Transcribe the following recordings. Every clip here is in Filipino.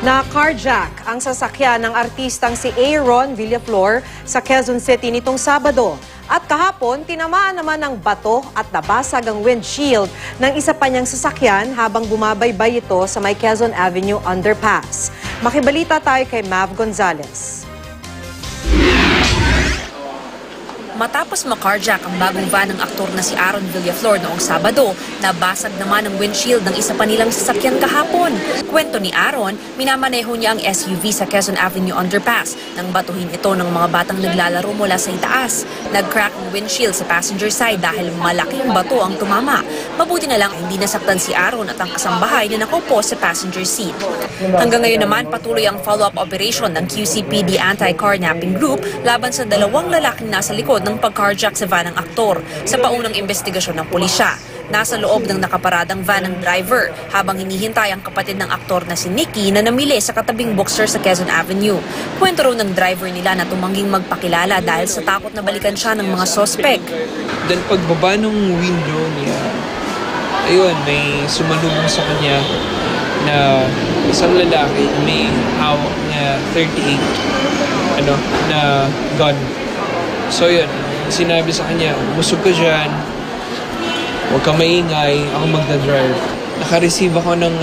Na-carjack ang sasakyan ng artistang si Arron Villaflor sa Quezon City nitong Sabado. At kahapon, tinamaan naman ng bato at nabasag ang windshield ng isa pa niyang sasakyan habang bumabaybay ito sa may Quezon Avenue underpass. Makibalita tayo kay Mav Gonzalez. Matapos ma-carjack ang bagong van ng aktor na si Arron Villaflor noong Sabado, nabasag naman ang windshield ng isa pa nilang sasakyan kahapon. Kwento ni Arron, minamaneho niya ang SUV sa Quezon Avenue underpass nang batuhin ito ng mga batang naglalaro mula sa itaas. Nag-crack ang windshield sa passenger side dahil malaking bato ang tumama. Mabuti na lang hindi nasaktan si Arron at ang kasambahay na nakaupo sa passenger seat. Hanggang ngayon naman, patuloy ang follow-up operation ng QCPD Anti-Carnapping Group laban sa dalawang lalaking nasa likod ng pag-carjack sa van ng aktor sa paunang investigasyon ng pulisya. Nasa loob ng nakaparadang van ng driver habang hinihintay ang kapatid ng aktor na si Maki na namili sa katabing bookstore sa Quezon Avenue. Kwento raw ng driver nila na tumangging magpakilala dahil sa takot na balikan siya ng mga sospek. Dahil pagbaba ng window niya, ayun, may sumalubong sa kanya na isang lalaki na may hawak na 38 na gun. So yun, sinabi sa kanya, busog ka dyan, huwag ka maingay, ako magdadrive. Naka-receive ako ng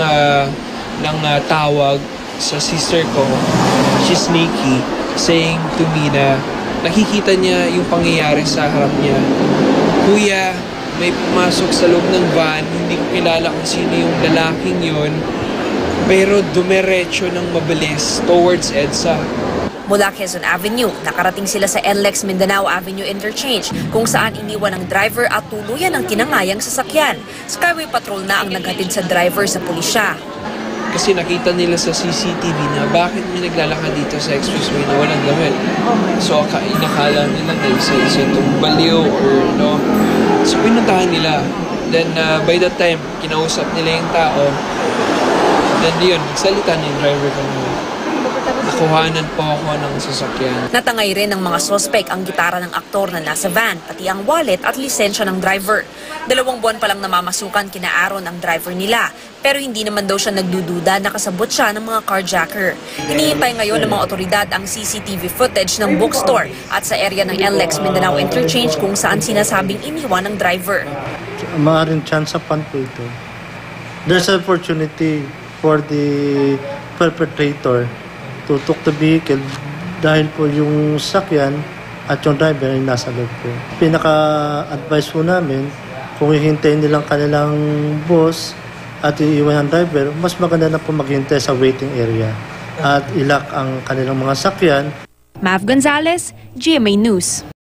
tawag sa sister ko, she's Maki, saying to me na nakikita niya yung pangyayari sa harap niya. Kuya, may pumasok sa loob ng van, hindi ko kilala kung sino yung lalaking yun, pero dumiretso ng mabilis towards EDSA. Mula Quezon Avenue, nakarating sila sa MIndanao Avenue Interchange kung saan iniwan ng driver at tuluyan ang tinangayang sasakyan. Skyway Patrol na ang naghatid sa driver sa pulisya. Kasi nakita nila sa CCTV na bakit may naglalakad dito sa expressway na walang damit. So inakala nila na isa itong baliw or So pinuntahan nila. Then by that time, kinausap nila yung tao. Then yun, nagsalita na yung driver kanina. Nakuhanan po ako ng sasakyan. Natangay rin ng mga sospek ang gitara ng aktor na nasa van, pati ang wallet at lisensya ng driver. 2 buwan pa lang namamasukan kina Arron ang driver nila, pero hindi naman daw siya nagdududa na kasabot siya ng mga carjacker. Hinihintay ngayon ng mga otoridad ang CCTV footage ng bookstore at sa area ng Mindanao Interchange kung saan sinasabing iniwan ng driver. Maaaring chance pa po ito. There's an opportunity for the perpetrator to took the vehicle dahil po yung sakyan at yung driver ay nasa loob po. Pinaka-advise po namin, kung hihintayin nilang kanilang boss at iiwan ang driver, mas maganda na po maghintay sa waiting area at ilak ang kanilang mga sakyan. Mav Gonzalez, GMA News.